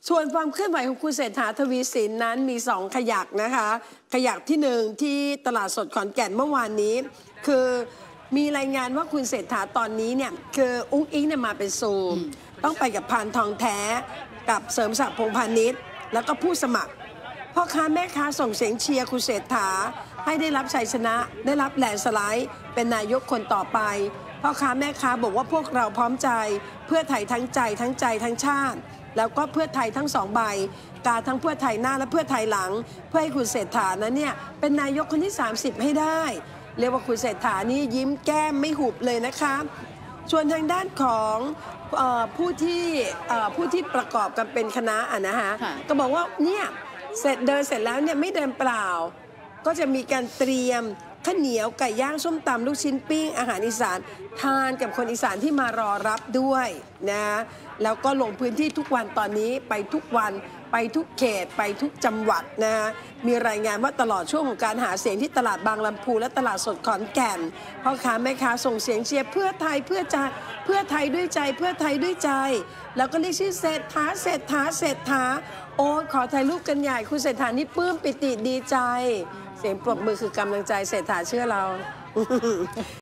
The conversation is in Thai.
ส่วนความเคลื่อนไหวของคุณเศรษฐาทวีสินนั้นมี2ขยักนะคะขยักที่1ที่ตลาดสดขอนแก่นเมื่อวานนี้คือมีรายงานว่าคุณเศรษฐาตอนนี้เนี่ยคืออุ้งอิงเนี่ยมาเป็นซูมต้องไปกับพานทองแท้กับเสริมศักดิ์พงษ์พาณิชย์แล้วก็ผู้สมัครพ่อค้าแม่ค้าส่งเสียงเชียร์คุณเศรษฐาให้ได้รับชัยชนะได้รับแลนด์สไลด์เป็นนายกคนต่อไปพ่อค้าแม่ค้าบอกว่าพวกเราพร้อมใจเพื่อไทยทั้งใจทั้งชาติแล้วก็เพื่อไทยทั้ง2ใบกาทั้งเพื่อไทยหน้าและเพื่อไทยหลังเพื่อให้คุณเศรษฐานั้นเนี่ยเป็นนายกคนที่30ให้ได้เรียกว่าคุณเศรษฐานี่ยิ้มแก้มไม่หุบเลยนะคะส่วนทางด้านของผู้ที่ประกอบกันเป็นคณะนะคะก็บอกว่าเนี่ยเสร็จแล้วเนี่ยไม่เดินเปล่าก็จะมีการเตรียมข้าวเหนียวไก่ย่างส้มตำลูกชิ้นปิ้งอาหารอีสานทานกับคนอีสานที่มารอรับด้วยนะแล้วก็ลงพื้นที่ทุกวันตอนนี้ไปทุกวันไปทุกเขตไปทุกจังหวัดนะมีรายงานว่าตลอดช่วงของการหาเสียงที่ตลาดบางลำพูและตลาดสดขอนแก่นพ่อค้าแม่ค้าส่งเสียงเชียร์เพื่อไทยเพื่อไทยด้วยใจเพื่อไทยด้วยใจแล้วก็เรียกชื่อเศรษฐาโอ้ขอถ่ายรูปกันใหญ่คุณเศรษฐานี่ปลื้มปิติดีใจเสียงปรบมือคือกำลังใจเศรษฐาเชื่อเรา